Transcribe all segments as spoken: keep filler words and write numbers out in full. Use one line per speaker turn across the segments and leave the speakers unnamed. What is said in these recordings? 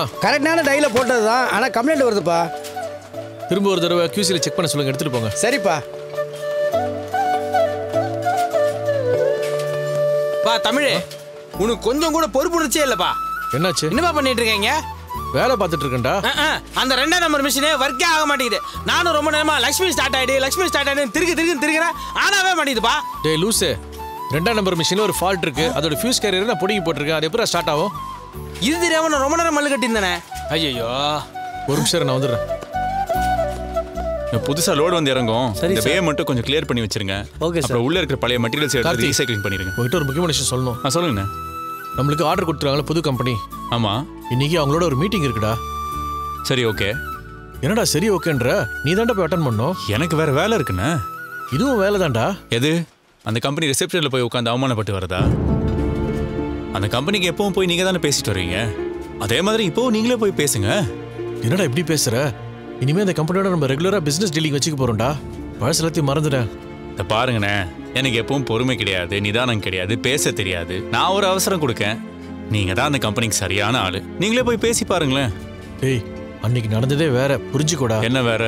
கரெக்டான டைல போட்டது தான். ஆனால் கம்ப்ளைண்ட் வருதுப்பா.
திரும்ப ஒரு தடவை கியூசியில் செக் பண்ண சொல்லுங்க, எடுத்துட்டு போங்க.
சரிப்பா.
பா தமிழ், உனக்கு கொஞ்சம் கூட பொறுப்புணர்ச்சியே இல்லப்பா.
என்னாச்சு?
என்னப்பா பண்ணிட்டு இருக்கீங்க?
வேலை பார்த்துட்டு இருக்கேன்டா.
அந்த ரெண்டாம் நம்பர் மிஷினே ஒர்க்கே ஆக மாட்டேங்குது. நானும் ரொம்ப நேரமா லக்ஷ்மி ஸ்டார்ட் ஆயிடு லக்ஷ்மி ஸ்டார்ட் ஆயிடு திருக்கு திருக்கு திருக்கிறேன், ஆனாவே மாட்டேங்குதுப்பா.
டேய் லூசு, ரெண்டாம் நம்பர் மிஷினில் ஒரு ஃபால்ட் இருக்கு. அதோட ஃபியூஸ் கேரியர் நான் பிடிங்கி போட்டிருக்கேன். அது எப்படி ஸ்டார்ட் ஆகும்?
இது தெரியாம நான் ரொம்ப நேரம் மல்லு கட்டியிருந்தேனே. ஐயோ,
ஒரு நிமிஷம் நான் வந்துடுறேன்.
புதுசா லோடு வந்து இறங்கும். இந்த வே மட்டும் கொஞ்சம் கிளியர் பண்ணி வச்சிருங்க.
Okay sir.
அப்புறம் உள்ள இருக்கிற பழைய மெட்டீரியல்ஸ் எடுத்து ரீசைக்ளிங் பண்ணிருங்க.
போயிட்டு ஒரு முக்கியமான விஷயம் சொல்லணும்.
ஆ சொல்லுங்க.
நம்மளுக்கு ஆர்டர் கொடுத்துருவாங்களா புது கம்பெனி?
ஆமா.
இன்னைக்கு அவங்களோட ஒரு மீட்டிங் இருக்குடா.
சரி ஓகே.
என்னடா சரி ஓகேன்ற? நீ தான்டா போய் அட்டன் பண்ணணும்.
எனக்கு வேற வேலை இருக்குண்ணே.
இதுவும் வேலை தான்டா.
எது? அந்த கம்பெனி ரிசப்ஷனில் போய் உட்காந்து அவமானப்பட்டு வரதா? அந்த கம்பெனிக்கு எப்பவும் போய் நீங்க தானே பேசிட்டு வருவீங்க, அதே மாதிரி இப்போவும் நீங்களே போய் பேசுங்க.
என்னடா இப்படி பேசுற? இனிமே அந்த கம்பெனியோட நம்ம ரெகுலரா பிசினஸ் டீலிங் வச்சுக்க போறோம்டா. பழசு எல்லாத்தையும் மறந்துட்டேன்.
இதை பாருங்கண்ணே, எனக்கு எப்பவும் பொறுமை கிடையாது, நிதானம் கிடையாது, பேச தெரியாது. நான் ஒரு அவசரம் கொடுக்கேன், நீங்க தான் அந்த கம்பெனிக்கு சரியான ஆளு. நீங்களே போய் பேசி பாருங்களேன்.
டேய், அன்னைக்கு நடந்ததே வேற, புரிஞ்சுக்கோடா.
என்ன வேற?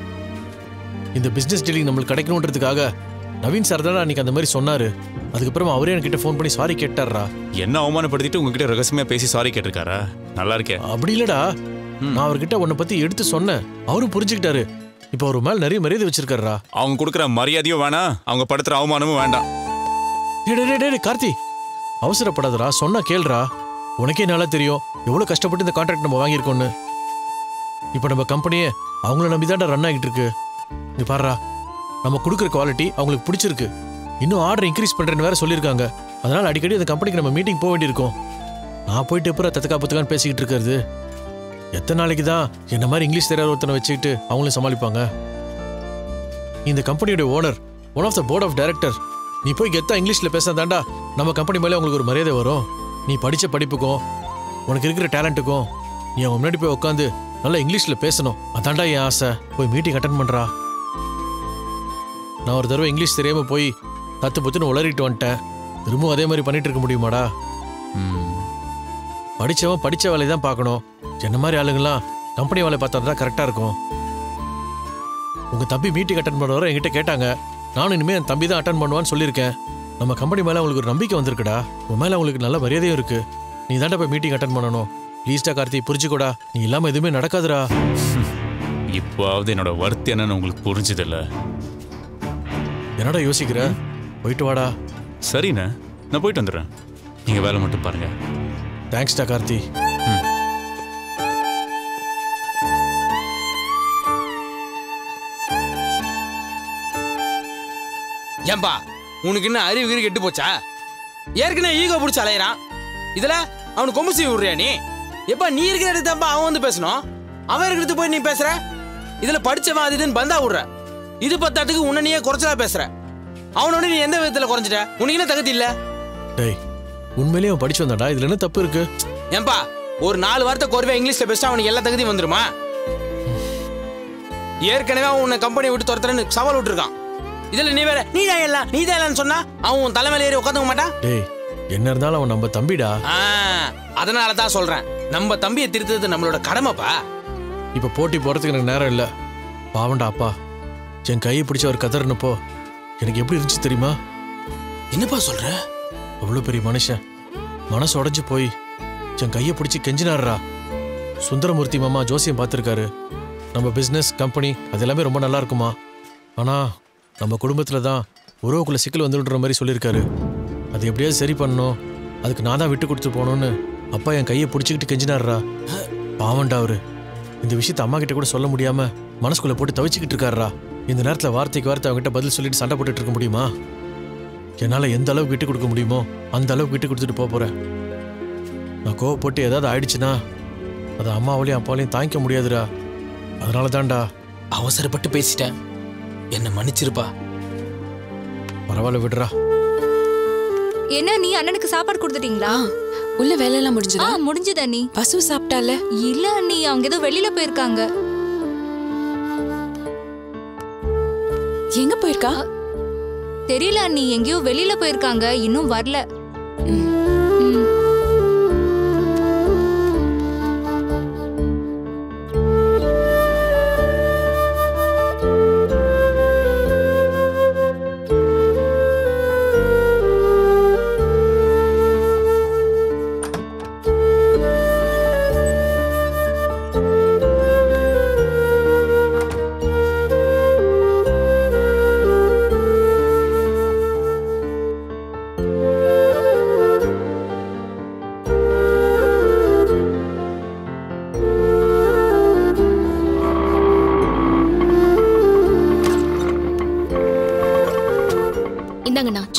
இந்த பிசினஸ் டீலிங் நம்மளுக்கு கிடைக்கணுன்றதுக்காக நவீன் சார் தான் அன்னைக்கு அந்த மாதிரி சொன்னாரு. அதுக்கப்புறம் அவரே என்கிட்ட ஃபோன் பண்ணி சாரி கேட்டாரா.
என்ன அவமானப்படுத்திட்டு உங்ககிட்ட ரகசியமா பேசி சாரி கேட்டிருக்காரா? நல்லா இருக்கேன்.
அப்படி இல்லடா, நான் அவர்கிட்ட உன்னை பத்தி எடுத்து சொன்னேன், அவரும் புரிஞ்சுக்கிட்டாரு. இப்போ ஒரு மேல் நிறைய மரியாதை வச்சிருக்காரா.
அவங்க கொடுக்குற மரியாதையும் வேணாம், அவங்க படுத்துற அவமானமும் வேண்டாம்.
கார்த்தி, அவசரப்படாதரா, சொன்னா கேள்றா. உனக்கே நல்லா தெரியும் எவ்வளவு கஷ்டப்பட்டு இந்த கான்ட்ராக்ட் நம்ம வாங்கியிருக்கோம்னு. இப்போ நம்ம கம்பெனியே அவங்கள நம்பிதான்டா ரன் ஆகிட்டு இருக்கு. நீ பாருடா, நம்ம கொடுக்குற குவாலிட்டி அவங்களுக்கு பிடிச்சிருக்கு. இன்னும் ஆர்டர் இன்க்ரீஸ் பண்றேன்னு வேற சொல்லியிருக்காங்க. அதனால அடிக்கடி அந்த கம்பெனிக்கு நம்ம மீட்டிங் போக வேண்டியிருக்கும். நான் போயிட்டு எப்பறம் தத்துக்கா புத்துக்கான்னு பேசிக்கிட்டு இருக்கிறது? எத்தனை நாளைக்கு தான் என்ன மாதிரி இங்கிலீஷ் தெரியாத ஒருத்தனை வச்சுக்கிட்டு அவங்களும் சமாளிப்பாங்க? இந்த கம்பெனியோட owner, one of the board of director. நீ போய் கெத்தா இங்கிலீஷ்ல பேசாதாண்டா நம்ம கம்பெனி மேலே உங்களுக்கு ஒரு மரியாதை வரும். நீ படிச்ச படிப்புக்கும் உனக்கு இருக்கிற டேலண்ட்டுக்கும் நீ அவங்க முன்னாடி போய் உட்காந்து நல்லா இங்கிலீஷ்ல பேசணும். அதாண்டா என் ஆசை. போய் மீட்டிங் அட்டன் பண்றா. நான் ஒரு தடவை இங்கிலீஷ் தெரியாம போய் தத்து புத்துன்னு உளறிட்டு வந்துட்டேன். திரும்பவும் அதே மாதிரி பண்ணிட்டு இருக்க முடியுமாடா? படிச்சவன் படிச்ச வேலையை தான் பார்க்கணும். என்ன மாதிரி ஆளுங்களாம் கம்பெனி வேலை பார்த்தா தான் கரெக்டா இருக்கும். உங்க தம்பி மீட்டிங் அட்டன் பண்ணுறவரை என்கிட்ட கேட்டாங்க. நானும் இனிமேல் என் தம்பி தான் அட்டன் பண்ணுவான்னு சொல்லியிருக்கேன். நம்ம கம்பெனி மேலே அவங்களுக்கு ஒரு நம்பிக்கை வந்திருக்குடா. உன் மேலே அவங்களுக்கு நல்ல மரியாதையும் இருக்கு. நீ தாண்டா போய் மீட்டிங் அட்டன் பண்ணணும். ப்ளீஸ்டா கார்த்தி, புரிஞ்சுக்கூடா. நீ இல்லாமல் எதுவுமே நடக்காதுடா.
இப்போவாவது என்னோட வர்த்தி என்னன்னு உங்களுக்கு புரிஞ்சுதில்ல.
என்னடா யோசிக்கிற? போயிட்டு வாடா.
சரிண்ணே, நான் போயிட்டு வந்துடுறேன். நீங்க வேலை மட்டும் பாருங்க.
தேங்க்ஸ்டா கார்த்தி.
ஏம்பா, உனக்கு என்ன அறிவு கீரி கெட்டு போச்சா? ஏற்கனவே ஈகோ பிடிச்சி அலையிறான். இதுல அவனுக்கு கொம்பு சீவி விடுறியா நீ? எப்ப நீ இருக்கிற இடத்துப்பா அவன் வந்து பேசணும், அவன் இருக்கிறது போய் நீ பேசுற. இதுல படிச்சவன் அது இதுன்னு பந்தா விடுற. இது பத்தாட்டுக்கு உன்ன நீயே குறைச்சலா பேசுற. அவனோட நீ எந்த விதத்துல குறைஞ்சிட்ட? உனக்கு என்ன தகுதி இல்ல?
டேய், உண்மையிலேயே அவன் படிச்சு வந்தாடா. இதுல என்ன தப்பு இருக்கு?
ஏன்பா, ஒரு நாலு வார்த்தை குறைவா இங்கிலீஷ்ல பேசிட்டா அவனுக்கு எல்லா தகுதியும் வந்துருமா? ஏற்கனவே அவன் உன்னை கம்பெனி விட்டு துரத்துறன்னு சவால் விட்டுருக்கான். இதுல நீ வேற நீ தான் எல்லாம் நீ தான் இல்லன்னு சொன்னா அவன் உன் தலைமையில ஏறி உட்காந்துக்க மாட்டான்.
டேய், என்ன இருந்தாலும் அவன் நம்ம தம்பிடா.
அதனால தான் சொல்றேன், நம்ம தம்பியை திருத்தது நம்மளோட கடமைப்பா.
இப்ப போட்டி போறதுக்கு எனக்கு நேரம் இல்ல. பாவண்டா அப்பா, என் கையை பிடிச்ச ஒரு கதறினப்போ எனக்கு எப்படி இருந்துச்சு தெரியுமா?
என்னப்பா சொல்ற?
அவ்வளவு பெரிய மனுஷன் மனசு உடைஞ்சு போய் என் கையை பிடிச்சி கெஞ்சினாருடா. சுந்தரமூர்த்தி மாமா ஜோசியம் பார்த்துருக்காரு. நம்ம பிஸ்னஸ் கம்பெனி அது எல்லாமே ரொம்ப நல்லா இருக்குமா, ஆனா நம்ம குடும்பத்துல தான் உறவுக்குள்ள சிக்கல் வந்துடுற மாதிரி சொல்லியிருக்காரு. அது எப்படியாவது சரி பண்ணணும், அதுக்கு நான் தான் விட்டு கொடுத்து போகணும்னு அப்பா என் கையை பிடிச்சிக்கிட்டு கெஞ்சினாருடா. பாவண்டா அவரு. இந்த விஷயத்த அம்மா கிட்ட கூட சொல்ல முடியாம மனசுக்குள்ள போட்டு தவிச்சுக்கிட்டு இருக்காருடா. இந்த நேரத்தில் வார்த்தைக்கு வார்த்தை அவங்ககிட்ட பதில் சொல்லிட்டு சண்டை போட்டுட்டு இருக்க முடியுமா? என்னால் எந்த அளவுக்கு விட்டு கொடுக்க முடியுமோ அந்த அளவுக்கு விட்டு கொடுத்துட்டு போக போறேன். நான் கோவப்பட்டு ஏதாவது ஆயிடுச்சுன்னா அதை அம்மாவாலையும் அப்பாவாலையும் தாங்கிக்க முடியாதுடா. அதனால தான்டா
அவசரப்பட்டு பேசிட்டேன், என்ன மன்னிச்சிருப்பா.
பரவாயில்ல, விடுறா.
என்ன நீ அண்ணனுக்கு சாப்பாடு கொடுத்துட்டீங்களா?
உள்ள வேலை எல்லாம் முடிஞ்சதா?
முடிஞ்சதா? நீ
பசு சாப்பிட்டால?
இல்ல நீ அவங்க ஏதோ வெளியில போயிருக்காங்க.
எங்க போயிருக்கா
தெரியல. நீ எங்கேயோ வெளியில போயிருக்காங்க, இன்னும் வரல.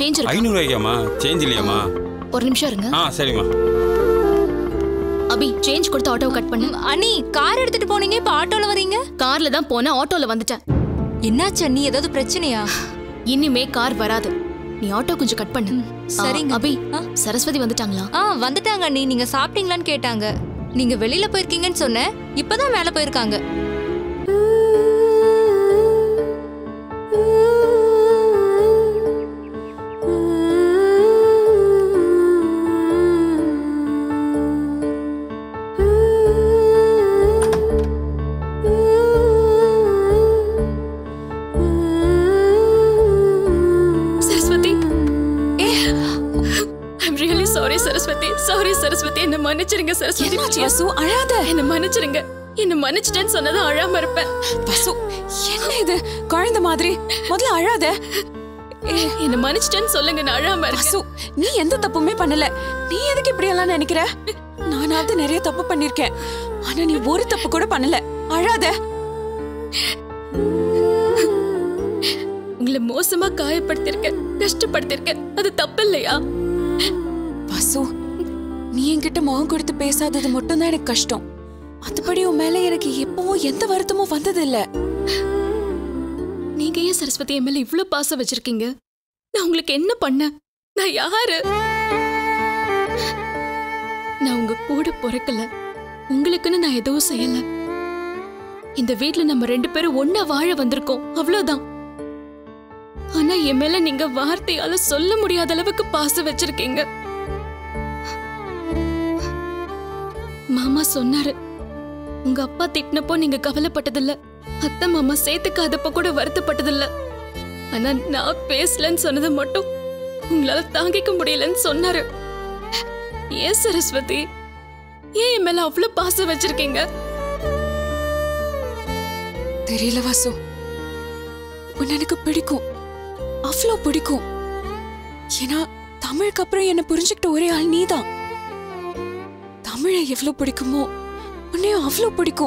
சேஞ்ச் இருக்கு.
ஐநூறு ரூபாய்க்காமா? சேஞ்ச் இல்லையாமா?
ஒரு நிமிஷம் இருங்க.
ஆ சரிம்மா.
அபி சேஞ்ச் கொடுத்து ஆட்டோ கட் பண்ணு.
அண்ணி கார் எடுத்துட்டு போனீங்க, இப்ப ஆட்டோல வரீங்க?
கார்ல தான் போன, ஆட்டோல வந்துட்டேன்.
என்னாச்சு அண்ணி, ஏதாவது பிரச்சனையா?
இனிமே கார் வராது. நீ ஆட்டோ கொஞ்சம் கட் பண்ணு.
சரிங்க.
அபி சரஸ்வதி வந்துட்டாங்களா?
ஆ வந்துட்டாங்க அண்ணி. நீங்க சாப்பிட்டீங்களான்னு கேட்டாங்க. நீங்க வெளியில போயிருக்கீங்கன்னு சொன்னேன், இப்பதான் மேல போயிருக்காங்க.
சரஸ்வதி என்ன மன்னிச்சிருங்க. சரஸ்வதி வசு அழாத. என்ன மன்னிச்சிருங்க. என்ன மன்னிச்சிட்டேன்னு சொன்னதா அழாம இருப்பேன். வசு என்ன இது குழந்தை மாதிரி? முதல்ல அழாத. என்ன மன்னிச்சிட்டேன்னு சொல்லுங்க, நான் அழாம இருக்கேன். வசு நீ எந்த தப்புமே பண்ணல. நீ எதுக்கு இப்படி எல்லாம் நினைக்கிற? நானாவது நிறைய தப்பு பண்ணிருக்கேன், ஆனா நீ ஒரு தப்பு கூட பண்ணல. அழாத. உங்களை மோசமா காயப்படுத்திருக்க, கஷ்டப்படுத்திருக்க, அது தப்பு இல்லையா? வசு நீ என்கிட்ட முகம் கொடுத்து பேசாதது மட்டும் தான் எனக்கு கஷ்டம். அதுபடி உன் மேல எனக்கு எப்பவும் எந்த வருத்தமும் வந்தது இல்ல. நீங்க ஏன் சரஸ்வதி என் மேல இவ்ளோ பாசம் வச்சிருக்கீங்க? நான் உங்களுக்கு என்ன பண்ண? நான் யாரு? நான் உங்க கூட பிறக்கல, உங்களுக்குன்னு நான் எதுவும் செய்யல. இந்த வீட்ல நம்ம ரெண்டு பேரும் ஒன்னா வாழ வந்திருக்கோம், அவ்வளவுதான். ஆனா என் மேல நீங்க வார்த்தையால சொல்ல முடியாத அளவுக்கு பாசம் வச்சிருக்கீங்க. மாமா சொன்னாரு, உங்க அப்பா திட்டினப்போ நீங்க கவலைப்பட்டதில்ல, அத்தை மாமா சேர்த்துக்காதப்ப கூட வருத்தப்பட்டதில்ல. ஆனா நான் பேசலன்னு சொன்னது மட்டும் உங்களால தாங்கிக்க முடியலன்னு சொன்னாரு. ஏன் சரஸ்வதி, ஏன் என் மேல அவ்வளவு பாசம் வச்சிருக்கீங்க? தெரியல வாசு, உன்னை எனக்கு பிடிக்கும், அவ்வளோ பிடிக்கும். ஏன்னா தமிழுக்கு அப்புறம் என்ன புரிஞ்சுக்கிட்ட ஒரே ஆள் நீதான். தமிழை எவ்வளவு பிடிக்குமோ உன்னையும் அவ்வளவு பிடிக்கும்.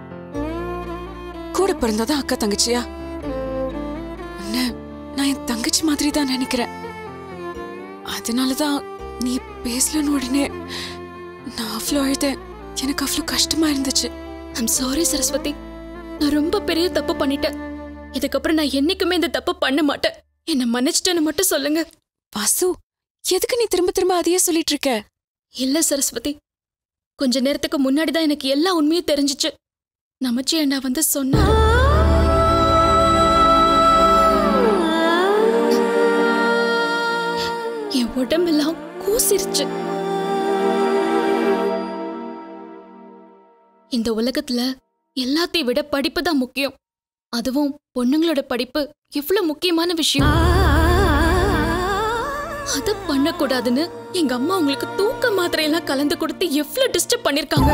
கூட பிறந்ததா அக்கா தங்கச்சியா? உன்னை நான் என் தங்கச்சி மாதிரி தான் நினைக்கிறேன். அதனாலதான் நீ பேசலன்னு உடனே நான் அவ்வளோ அழுதேன். எனக்கு அவ்வளோ கஷ்டமா இருந்துச்சு. ஐம் சாரி சரஸ்வதி, நான் ரொம்ப பெரிய தப்பு பண்ணிட்டேன். இதுக்கப்புறம் நான் என்னைக்குமே இந்த தப்பு பண்ண மாட்டேன். என்ன மன்னிச்சிட்டேன்னு மட்டும் சொல்லுங்க. வாசு எதுக்கு நீ திரும்ப திரும்ப அதையே சொல்லிட்டு இருக்க? இல்ல சரஸ்வதி, கொஞ்ச நேரத்துக்கு முன்னாடிதான் எனக்கு எல்லா உண்மையும் தெரிஞ்சிச்சு. நமச்சி அண்ணா வந்து சொன்னாரு. என் உடம்பெல்லாம் கூசிருச்சு. இந்த உலகத்துல எல்லாத்தையும் விட படிப்பு தான் முக்கியம். அதுவும் பொண்ணுங்களோட படிப்பு எவ்வளவு முக்கியமான விஷயம். அத பண்ணக்கூடாதுன்னு எங்க அம்மா உங்களுக்கு தூக்க மாத்திரை எல்லாம் கலந்து கொடுத்து எவ்வளவு டிஸ்டர்ப் பண்ணிருக்காங்க.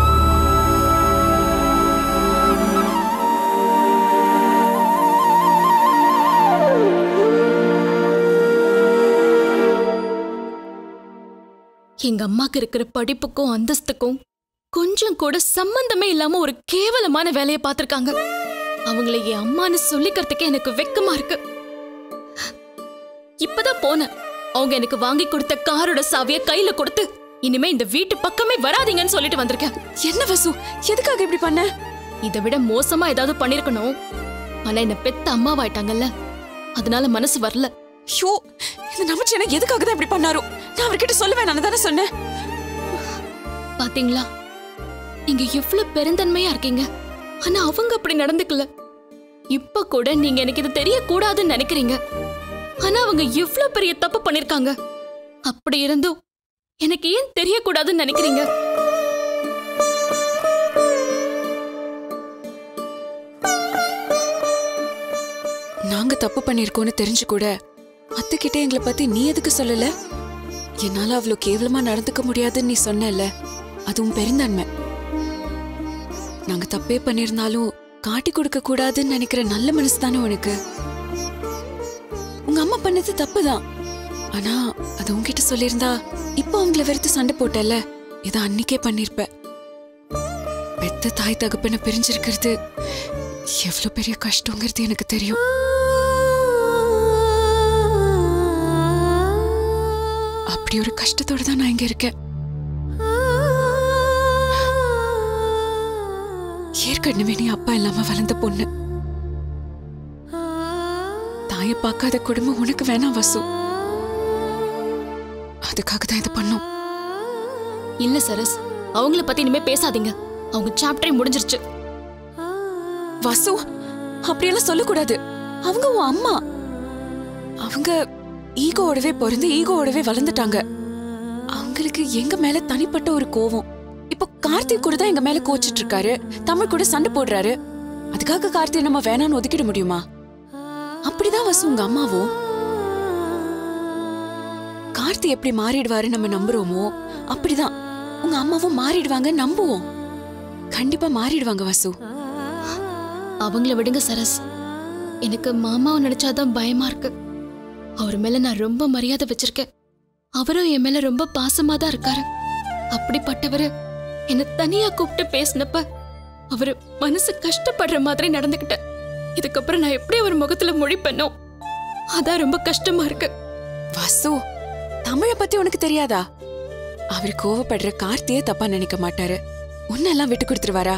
எங்க அம்மாக்கு இருக்கிற படிப்புக்கும் அந்தஸ்துக்கும் கொஞ்சம் கூட சம்பந்தமே இல்லாம ஒரு கேவலமான வேலையை பார்த்திருக்காங்க. அவங்களை என் அம்மான்னு சொல்லிக்கிறதுக்கே எனக்கு வெக்கமா இருக்கு. இப்பதான் போன அவங்க எனக்கு வாங்கி கொடுத்த காரோட சாவிய கையில கொடுத்து இனிமே இந்த வீட்டு பக்கமே வராதீங்கன்னு சொல்லிட்டு வந்திருக்கேன். என்ன வசு, எதுக்காக இப்படி பண்ண? இதை விட மோசமா ஏதாவது பண்ணிருக்கணும். ஆனா என்ன பெத்த அம்மாவாயிட்டாங்கல்ல, அதனால மனசு வரல. ஷோ, இந்த நமச்சி என்ன எதுக்காக தான் இப்படி பண்ணாரோ? நான் அவர்கிட்ட சொல்லுவேன், நான் தானே சொன்னேன். பாத்தீங்களா, நீங்க எவ்வளவு பெருந்தன்மையா இருக்கீங்க. ஆனா அவங்க அப்படி நடந்துக்கல. இப்ப கூட நீங்க எனக்கு இது தெரியக்கூடாதுன்னு நினைக்கிறீங்க. ஆனா அவங்க எவ்வளவு பெரிய தப்பு பண்ணிருக்காங்க. அப்படி இருந்தும் எனக்கு ஏன் தெரியக்கூடாதுன்னு நினைக்கிறீங்க? நாங்க தப்பு பண்ணிருக்கோம்னு தெரிஞ்சு கூட அத்தைக்கிட்ட எங்களை பத்தி நீ எதுக்கு சொல்லல? என்னால அவ்வளவு கேவலமா நடந்துக்க முடியாதுன்னு நீ சொன்னல, அதுவும் பெருந்தன்மை. நாங்க தப்பே பண்ணிருந்தாலும் காட்டி கொடுக்க கூடாதுன்னு நினைக்கிற நல்ல மனசு தானே உனக்கு. உங்க அம்மா பண்ணது தப்புதான், ஆனா அது உங்ககிட்ட சொல்லியிருந்தா இப்ப உங்களை வெறுத்து சண்டை போட்டல, இதை அன்னைக்கே பண்ணிருப்ப. பெத்த தாய் தகப்பன பிரிஞ்சிருக்கிறது எவ்வளவு பெரிய கஷ்டங்கிறது எனக்கு தெரியும். அப்படி ஒரு கஷ்டத்தோட தான் நான் இங்க இருக்கேன். ஏற்கனவே நீ அப்பா இல்லாம வளர்ந்த பொண்ணு. தாயை பார்க்காத குடும்பம் உனக்கு வேணாம் வசு. அதுக்காக தான் இது பண்ணோம்.
இல்ல சரஸ், அவங்கள பத்தி இனிமே பேசாதீங்க. அவங்க சாப்டரே முடிஞ்சிருச்சு.
வசு, அப்படியெல்லாம் சொல்லக்கூடாது. அவங்க உன் அம்மா. அவங்க ஈகோடவே பிறந்து ஈகோடவே வளர்ந்துட்டாங்க. அவங்களுக்கு எங்க மேல தனிப்பட்ட ஒரு கோவம். இப்போ கார்த்திக் கூட தான் எங்க மேல கோச்சிட்டு இருக்காரு. தமிழ் கூட சண்டை போடுறாரு. அதுக்காக கார்த்திக் நம்ம வேணான்னு ஒதுக்கிட முடியுமா? அப்படிதான் வசு உங்க அம்மாவும். கார்த்தி எப்படி மாறிடுவாரு நம்ம நம்புறோமோ அப்படிதான் உங்க அம்மாவும் மாறிடுவாங்க நம்புவோம். கண்டிப்பா மாறிடுவாங்க வசு.
அவங்கள விடுங்க சரஸ். எனக்கு மாமாவை நினைச்சாதான் பயமா இருக்கு. அவர் மேல நான் ரொம்ப மரியாதை வச்சிருக்கேன். அவரும் என் மேல ரொம்ப பாசமா தான் இருக்காரு. அப்படிப்பட்டவரு என்ன தனியா கூப்பிட்டு பேசினப்ப அவரு மனசு கஷ்டப்படுற மாதிரி நடந்துகிட்டேன். இதுக்கப்புறம் நான் எப்படி அவர் முகத்துல முழிப்பேனோ அதான் ரொம்ப கஷ்டமா இருக்கு.
வசு, தமிழ பத்தி உனக்கு தெரியாதா? அவர் கோவப்படுற கார்த்தியே தப்பா நினைக்க மாட்டாரு. உன்னெல்லாம் விட்டு கொடுத்துருவாரா?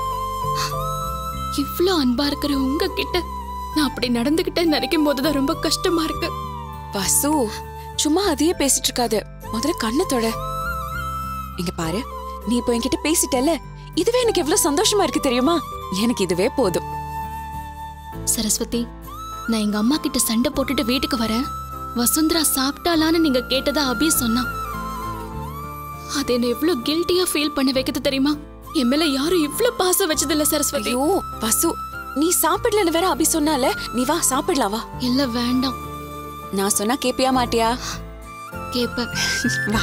இவ்ளோ அன்பா இருக்கிற உங்ககிட்ட நான் அப்படி நடந்துகிட்டேன்னு நினைக்கும் போதுதான் ரொம்ப கஷ்டமா இருக்கு.
வசு, சும்மா அதையே பேசிட்டு இருக்காது. முதல்ல கண்ணத்தோட இங்க பாரு. நீ இப்போ என்கிட்ட பேசிட்டல, இதுவே எனக்கு எவ்வளவு சந்தோஷமா இருக்கு தெரியுமா? எனக்கு இதுவே போதும்.
சரஸ்வதி, நான் எங்க அம்மா கிட்ட சண்டை போட்டுட்டு வீட்டுக்கு வரேன். வசுந்தரா சாப்பிட்டாலான்னு நீங்க கேட்டதா அபி சொன்னா. அது என்ன எவ்வளவு கில்ட்டியா ஃபீல் பண்ண வைக்கிறது தெரியுமா? என் மேல யாரும் இவ்வளவு பாசம் வச்சது இல்ல சரஸ்வதி.
ஐயோ வசு, நீ சாப்பிடலன்னு வேற அபி சொன்னால. நீ வா சாப்பிடலாம் வா.
இல்ல வேண்டாம்.
நான் சொன்னா கேப்பியா மாட்டியா?
கேப்ப.
வா.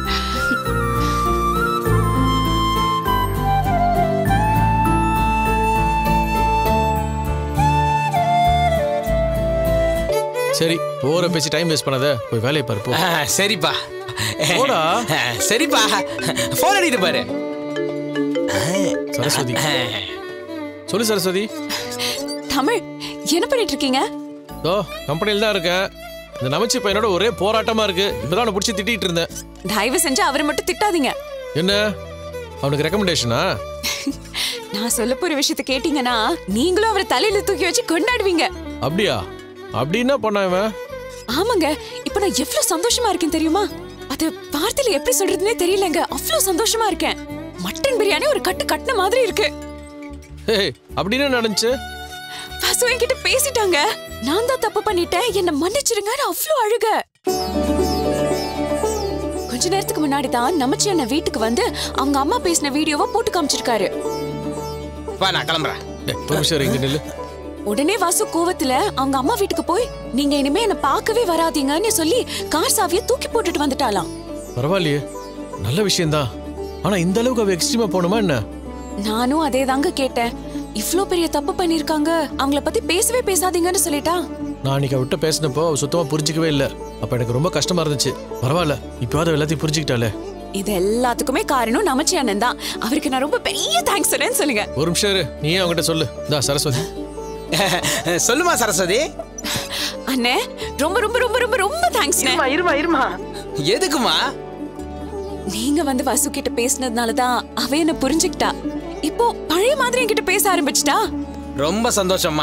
சரி, ஓவரா பேசி டைம் வேஸ்ட் பண்ணாத, போய் வேலையை பாரு போ.
சரிப்பா.
போடா.
சரிப்பா, போன் அடிக்கிட்டு பாரு.
சரஸ்வதி, சொல்லு சரஸ்வதி.
தமிழ், என்ன பண்ணிட்டு இருக்கீங்க?
ஓ, கம்பெனியில் தான் இருக்கேன். இந்த நமச்சி பையனோட ஒரே போராட்டமா இருக்கு. இப்பதான் அவனை பிடிச்சி திட்டிட்டு இருந்தேன்.
தயவு செஞ்சு அவரை மட்டும் திட்டாதீங்க.
என்ன அவனுக்கு ரெக்கமெண்டேஷனா?
நான் சொல்ல போற விஷயத்தை கேட்டீங்கன்னா நீங்களும் அவரை தலையில தூக்கி வச்சு கொண்டாடுவீங்க.
அப்படியா? அப்படி என்ன பண்ண இவன்?
ஆமாங்க, இப்ப நான் எவ்வளவு சந்தோஷமா இருக்கேன் தெரியுமா? அது வார்த்தையில எப்படி சொல்றதுன்னே தெரியலங்க. அவ்வளவு சந்தோஷமா இருக்கேன். மட்டன் பிரியாணி ஒரு கட்டு கட்டின மாதிரி இருக்கு.
ஏய், அப்படின்னு நடந்துச்சு?
வாசு என்கிட்ட பேசிட்டாங்க. நான் தான் தப்பு பண்ணிட்டேன், என்ன மன்னிச்சிருங்க. அவ்வளவு அழுக. கொஞ்ச நேரத்துக்கு முன்னாடி தான் நமச்சி அண்ணன் வீட்டுக்கு வந்து அவங்க அம்மா பேசின வீடியோவை போட்டு காமிச்சிருக்காரு.
வா, நான் கிளம்புறேன்.
ஒரு நிமிஷம் இங்க நில்லு.
உடனே வாசு கோவத்துல அவங்க அம்மா வீட்டுக்கு போய் நீங்க இனிமே என்ன பார்க்கவே வராதீங்கன்னு சொல்லி கார் சாவியை தூக்கி போட்டுட்டு வந்துட்டாலாம்.
பரவாயில்லையே, நல்ல விஷயம்தான். ஆனா இந்த அளவுக்கு அவ எக்ஸ்ட்ரீமா போணுமா என்ன?
நானும் அதே தாங்க கேட்டேன். இவ்ளோ பெரிய தப்பு பண்ணிருக்காங்க, அவங்கள பத்தி பேசவே பேசாதீங்கன்னு சொல்லிட்டா.
நான் அன்னைக்கு அவட்ட பேசினப்போ அவ சுத்தமா புரிஞ்சிக்கவே இல்லை. அப்ப எனக்கு ரொம்ப கஷ்டமா இருந்துச்சு. பரவாயில்ல, இப்போது எல்லாத்தையும் புரிஞ்சுக்கிட்டாலே.
இது எல்லாத்துக்குமே காரணம் நமச்சி அண்ணன் தான். அவருக்கு நான் ரொம்ப பெரிய தேங்க்ஸ் சொல்றேன்னு சொல்லுங்க.
ஒரு நிமிஷம் இரு, நீயே அவங்ககிட்ட சொல்லு. இந்தா சரஸ்வதி.
சொல்லுமா சரஸ்வதி.
அண்ணே, ரொம்ப ரொம்ப ரொம்ப ரொம்ப ரொம்ப தேங்க்ஸ்.
இருமா இருமா. எதுக்குமா?
நீங்க வந்து வாசு கிட்ட பேசினதுனால தான் அவ என்ன புரிஞ்சுக்கிட்டா. இப்போ பழைய மாதிரி என்கிட்ட பேச ஆரம்பிச்சிட்டா.
ரொம்ப சந்தோஷம்மா.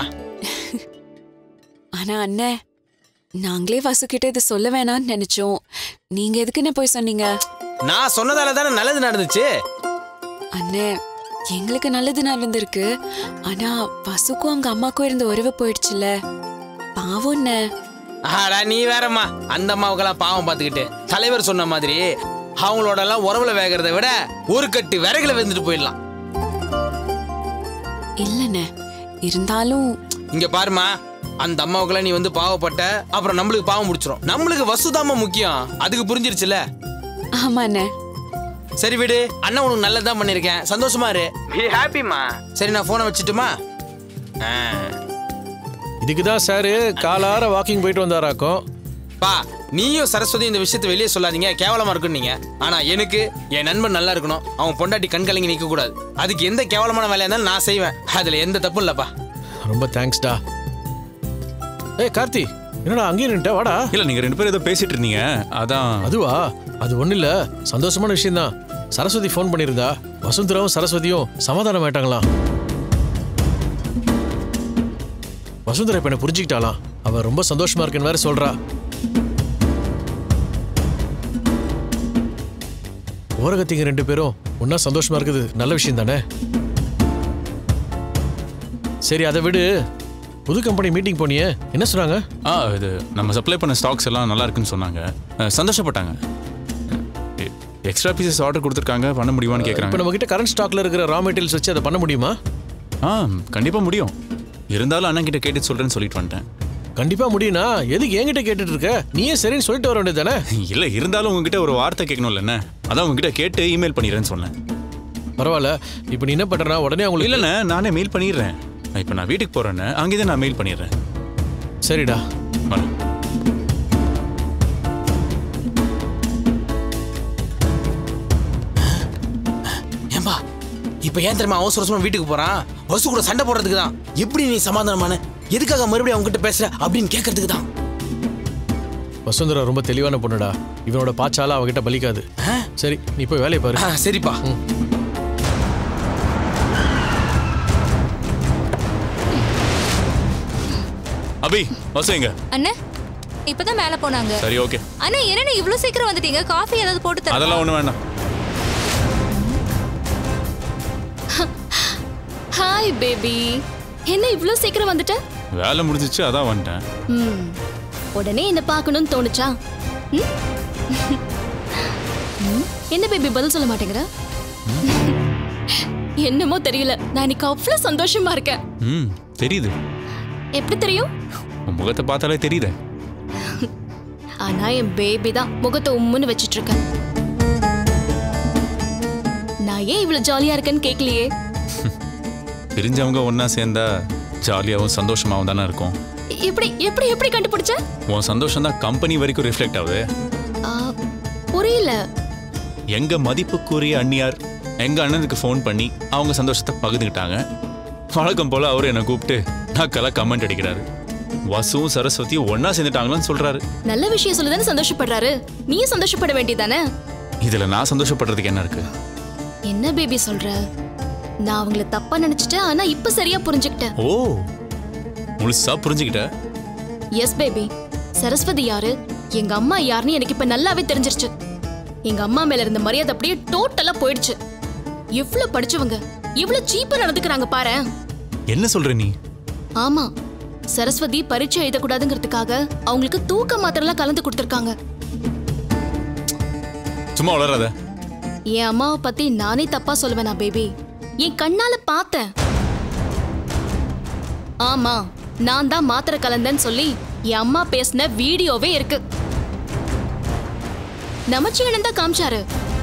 ஆனா அண்ணே, நாங்களே வாசு கிட்ட இது சொல்ல வேணாம்னு நினைச்சோம். நீங்க எதுக்குன்னு போய் சொன்னீங்க?
நான் சொன்னதால தானே நல்லது நடந்துச்சு.
அண்ணே, எங்களுக்கு நல்லது நடந்திருக்கு. ஆனா வசுக்கும் அவங்க அம்மாக்கும் இருந்த உறவு போயிடுச்சுல. பாவம் அண்ணே.
ஆடா நீ வேறம்மா. அந்த அம்மாவுக்கெல்லாம் பாவம் பார்த்துக்கிட்டு தலைவர் சொன்ன மாதிரி அவங்களோட எல்லாம் உறவுல வேகிறத விட ஒரு கட்டு விறகுல வெந்துட்டு போயிடலாம்.
இல்லண்ணே, இருந்தாலும்
இங்க பாருமா, அந்த அம்மாவுக்கெல்லாம் நீ வந்து பாவப்பட்ட அப்புறம் நம்மளுக்கு பாவம் முடிச்சிடும். நம்மளுக்கு வசுதாமா முக்கியம். அதுக்கு புரிஞ்சிருச்சுல?
ஆமாண்ணே.
சரி விடு, அண்ணன் உனக்கு நல்லதான் பண்ணிருக்கேன். சந்தோஷமா இரு. ஹாப்பிமா. சரி, நான் போனை வச்சுட்டுமா?
இதுக்குதான் சாரு காலார வாக்கிங் போயிட்டு வந்தாராக்கும்.
பா, நீயும் சரஸ்வதி இந்த விஷயத்தை வெளியே சொல்லாதீங்க, கேவலமா இருக்குன்னு நீங்க. ஆனா எனக்கு என் நண்பன் நல்லா இருக்கணும், அவன் பொண்டாட்டி கண் கலங்கி நிக்க கூடாது. அதுக்கு எந்த கேவலமான வேலையா இருந்தாலும் நான் செய்வேன். அதுல எந்த தப்பும் இல்லப்பா.
ரொம்ப தேங்க்ஸ்டா. ஏய் கார்த்தி, என்னடா அங்கேயே நின்ட்ட வாடா.
இல்ல நீங்க ரெண்டு பேரும் ஏதோ பேசிட்டு இருந்தீங்க அதான்.
அதுவா? அது ஒன்றும் இல்லை, சந்தோஷமான விஷயம்தான். சரஸ்வதி ஃபோன் பண்ணியிருந்தா வசுந்தராவும் சரஸ்வதியும் சமாதானம் ஆயிட்டாங்களாம். வசுந்தரா இப்ப என்ன புரிஞ்சுக்கிட்டாலாம். அவ ரொம்ப சந்தோஷமா இருக்குன்னு வேற சொல்றா. ஓரகத்திங்க ரெண்டு பேரும் ஒன்னா சந்தோஷமா இருக்குது நல்ல விஷயம் தானே. சரி அதை விடு, புது கம்பெனி மீட்டிங் போனியே, என்ன சொன்னாங்க?
ஆ இது நம்ம சப்ளை பண்ண ஸ்டாக்ஸ் எல்லாம் நல்லா இருக்குன்னு சொன்னாங்க, சந்தோஷப்பட்டாங்க. எக்ஸ்ட்ரா பீசஸ் ஆர்டர் கொடுத்துருக்காங்க, பண்ண முடியுமான்னு கேட்குறாங்க.
இப்போ நம்ம கிட்ட கரண்ட் ஸ்டாக்ல இருக்கிற ரா மெட்டீரியல்ஸ் வச்சு அதை பண்ண முடியுமா?
ஆ கண்டிப்பாக முடியும். இருந்தாலும் அண்ணன் கிட்ட கேட்டு சொல்கிறேன்னு சொல்லிட்டு வந்துட்டேன்.
கண்டிப்பாக முடியும்னா எதுக்கு என்கிட்ட கேட்டுட்டு இருக்க? நீயே சரின்னு சொல்லிட்டு வர வேண்டியது தானே?
இல்லை இருந்தாலும் உங்ககிட்ட ஒரு வார்த்தை கேட்கணும்ல என்ன, அதான் உங்ககிட்ட கேட்டு இமெயில் பண்ணிடுறேன்னு சொன்னேன்.
பரவாயில்ல, இப்போ நீ என்ன பண்ணுறா உடனே உங்களுக்கு?
இல்லைண்ணே நானே மெயில் பண்ணிடுறேன். இப்போ நான் வீட்டுக்கு போகிறேன்னு அங்கே தான் நான் மெயில் பண்ணிடுறேன்.
சரிடா
வரேன்.
ஏம்பா இப்ப ஏன் தெரியுமா அவசர அவசரமா வீட்டுக்கு போறான்? வசு கூட சண்டை போடுறதுக்கு தான். எப்படி நீ சமாதானமான, எதுக்காக மறுபடியும் அவங்க கிட்ட பேசுற அப்படின்னு கேட்கறதுக்கு தான்.
வசுந்தரா ரொம்ப தெளிவான பொண்ணுடா, இவனோட பாச்சால அவகிட்ட பலிக்காது. சரி நீ போய் வேலையை பாரு.
சரிப்பா.
அபி வசுங்க
அண்ணே இப்பதான் மேல போனாங்க.
சரி ஓகே.
அண்ணா என்ன இவ்வளவு சீக்கிரம் வந்துட்டீங்க? காஃபி ஏதாவது போட்டு தரேன்.
அதெல்லாம் ஒண்ணு வேண்டாம்.
ஹாய் பேபி, என்ன இவ்ளோ சீக்கிரம் வந்துட்ட?
வேலை முடிஞ்சிச்சு அதான் வந்துட்டேன்.
ம், உடனே என்ன பார்க்கணும்னு தோணுச்சா? ம்? ம், என்ன பேபி பதில் சொல்ல மாட்டேங்கிற? என்னமோ தெரியல, நான் இன்னைக்கு அவ்வளவு சந்தோஷமா இருக்கேன்.
ம் தெரியுது.
எப்படி தெரியும்?
உன் முகத்தை பார்த்தாலே தெரியுது.
ஆனா என் பேபி தான் முகத்தை உம்முன்னு வச்சிட்டு இருக்கேன். நான் ஏன் இவ்வளவு ஜாலியா இருக்கேன்னு கேட்கலையே.
பிரிஞ்சவங்க ஒன்னா சேர்ந்தா ஜாலியாகவும் சந்தோஷமாகவும் தானே இருக்கும்.
எப்படி எப்படி எப்படி கண்டுபிடிச்ச?
உன் சந்தோஷம் தான் கம்பெனி வரைக்கும் ரிஃப்ளெக்ட் ஆகுது.
ஆ, புரியல.
எங்க மதிப்புக்குரிய அண்ணியார் எங்க அண்ணனுக்கு ஃபோன் பண்ணி அவங்க சந்தோஷத்தை பகிர்ந்துக்கிட்டாங்க. வழக்கம் போல அவரு என்னை கூப்பிட்டு நக்கெல்லாம் கமெண்ட் அடிக்கிறாரு. வசுவும் சரஸ்வதியும் ஒன்னா சேர்ந்துட்டாங்களான்னு சொல்றாரு.
நல்ல விஷயம் சொல்லுதானே சந்தோஷப்படுறாரு, நீயும் சந்தோஷப்பட வேண்டியதானே?
இதுல நான் சந்தோஷப்படுறதுக்கு என்ன இருக்கு?
என்ன பேபி சொல்ற? நான் அவங்கள தப்பா நினைச்சிட்டேன், ஆனா இப்ப சரியா புரிஞ்சுக்கிட்டேன்.
ஓ முழுசா புரிஞ்சுக்கிட்ட?
எஸ் பேபி, சரஸ்வதி யாரு, எங்க அம்மா யாருன்னு எனக்கு இப்ப நல்லாவே தெரிஞ்சிருச்சு. எங்க அம்மா மேல இருந்த மரியாதை அப்படியே டோட்டலா போயிடுச்சு. எவ்வளவு படிச்சவங்க எவ்வளவு சீப்பா நடந்துக்கிறாங்க பாரு.
என்ன சொல்ற நீ?
ஆமா, சரஸ்வதி பரீட்சை எழுதக்கூடாதுங்கிறதுக்காக அவங்களுக்கு தூக்க மாத்திரலாம் கலந்து கொடுத்திருக்காங்க.
சும்மா வளராத.
என் அம்மாவை பத்தி நானே தப்பா சொல்லுவேனா பேபி? என் கண்ணால பார்த்தேன். ஆமா, நான் தான் மாத்திரை கலந்தேன்னு சொல்லி என் அம்மா பேசின வீடியோவே இருக்கு. நமச்சிவனன் தான் காமிச்சாரு.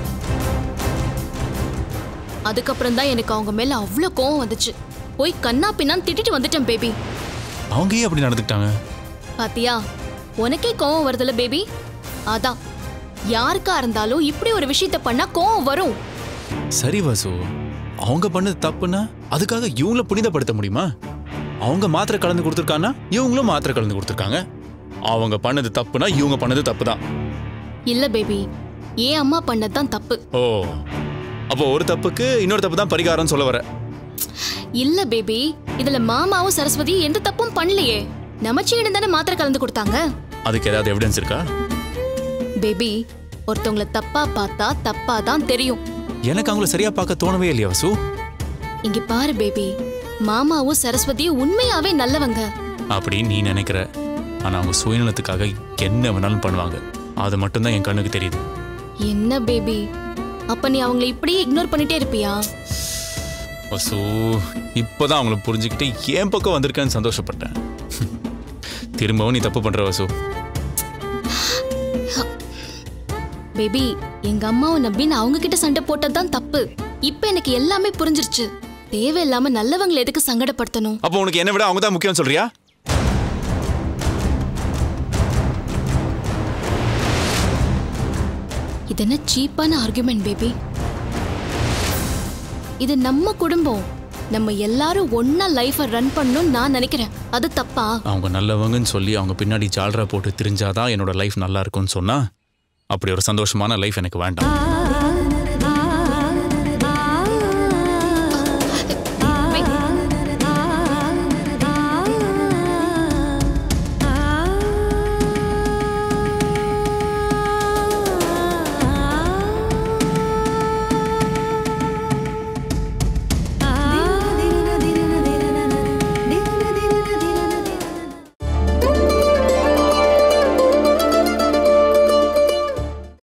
அதுக்கப்புறம் தான் எனக்கு அவங்க மேல அவ்வளவு கோவம் வந்துச்சு. போய் கண்ணா பின்னான்னு திட்டிட்டு வந்துட்டேன் பேபி.
அவங்க ஏன் அப்படி நடந்துக்கிட்டாங்க?
பாத்தியா, உனக்கே கோவம் வருதுல பேபி? அதான், யாருக்கா இருந்தாலும் இப்படி ஒரு விஷயத்த பண்ணா கோவம் வரும்.
சரி வசு, அவங்க பண்ணது தப்புன்னா அதுக்காக இவங்கள புனிதப்படுத்த முடியுமா? அவங்க மாத்திரை கலந்து கொடுத்துருக்காங்கன்னா இவங்களும் மாத்திரை கலந்து கொடுத்துருக்காங்க. அவங்க பண்ணது தப்புனா இவங்க பண்ணது தப்பு தான்.
இல்ல பேபி, ஏன் அம்மா பண்ணதுதான் தப்பு.
ஓ, அப்போ ஒரு தப்புக்கு இன்னொரு தப்பு தான் பரிகாரம் சொல்ல வர?
இல்ல பேபி, இதுல மாமாவும் சரஸ்வதி எந்த தப்பும் பண்ணலையே. நமச்சிவனன் தானே மாத்திரை கலந்து கொடுத்தாங்க.
அதுக்கு ஏதாவது எவிடன்ஸ் இருக்கா?
பேபி, ஒருத்தவங்கள தப்பா பார்த்தா தப்பா தான் தெரியும்.
எனக்கு அவங்கள சரியா பார்க்க தோணவே இல்லையா வசு?
இங்க பாரு பேபி, மாமாவும் சரஸ்வதியும் உண்மையாவே நல்லவங்க.
அப்படி நீ நினைக்கிற, ஆனா அவங்க சுயநலத்துக்காக என்ன வேணாலும் பண்ணுவாங்க. அது மட்டும்தான் என் கண்ணுக்கு தெரியுது.
என்ன பேபி, அப்ப நீ அவங்களை இப்படியே இக்னோர் பண்ணிட்டே இருப்பியா?
வசு, இப்போதான் அவங்கள புரிஞ்சுக்கிட்டு என் பக்கம் வந்திருக்கேன்னு சந்தோஷப்பட்டேன். திரும்பவும் நீ தப்பு பண்ற வசு.
பேபி, எங்க அம்மாவை நம்பி நான் அவங்க கிட்ட சண்டை போட்டதுதான் தப்பு. இப்ப எனக்கு எல்லாமே புரிஞ்சிருச்சு. தேவையில்லாம நல்லவங்களை எதுக்கு சங்கடப்படுத்தணும்?
அப்போ உனக்கு என்ன விட அவங்க தான் முக்கியம் சொல்றியா?
இது என்ன சீப்பான ஆர்குமெண்ட் பேபி? இது நம்ம குடும்பம், நம்ம எல்லாரும் ஒண்ணா லைஃபை ரன் பண்ணணும்னு நான் நினைக்கிறேன். அது தப்பா?
அவங்க நல்லவங்கன்னு சொல்லி அவங்க பின்னாடி ஜால்ரா போட்டு திரிஞ்சாதான் என்னோட லைஃப் நல்லா இருக்கும்னு சொன்னா அப்படி ஒரு சந்தோஷமான லைஃப் எனக்கு வேண்டாம்.